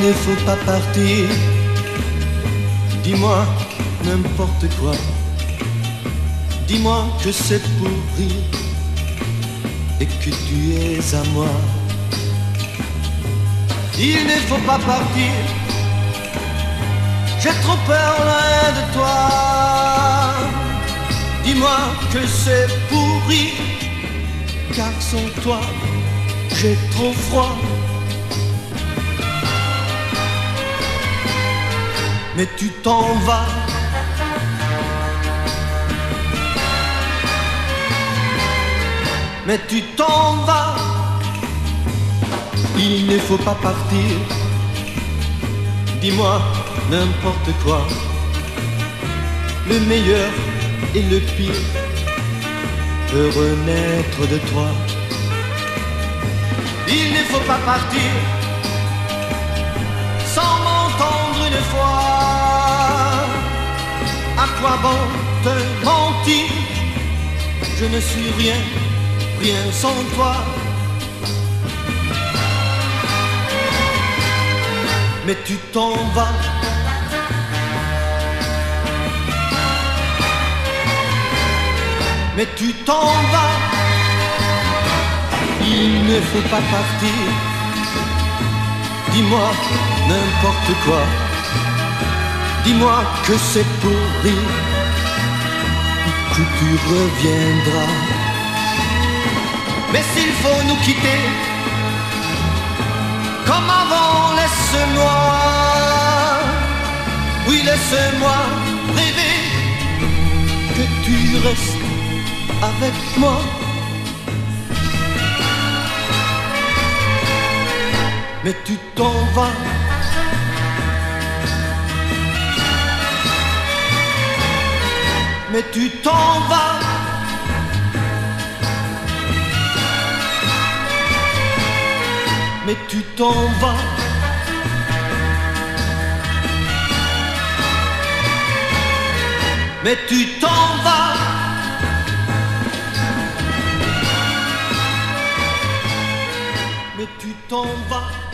ne faut pas partir. Dis-moi n'importe quoi. Dis-moi que c'est pour rire et que tu es à moi. Il ne faut pas partir. J'ai trop peur loin de toi. Dis-moi que c'est pour rire, car sans toi j'ai trop froid. Mais tu t'en vas. Mais tu t'en vas. Il ne faut pas partir. Dis-moi n'importe quoi. Le meilleur et le pire peut renaître de toi. Il ne faut pas partir sans m'entendre une fois. À quoi bon te mentir? Je ne suis rien, rien sans toi. Mais tu t'en vas. Mais tu t'en vas. Il ne faut pas partir. Dis-moi n'importe quoi. Dis-moi que c'est pour rire, que tu reviendras. Mais s'il faut nous quitter, comme avant, laisse-moi. Oui, laisse-moi rêver que tu restes avec moi. Mais tu t'en vas. Mais tu t'en vas. Mais tu t'en vas. Mais tu t'en vas. Mais tu t'en vas.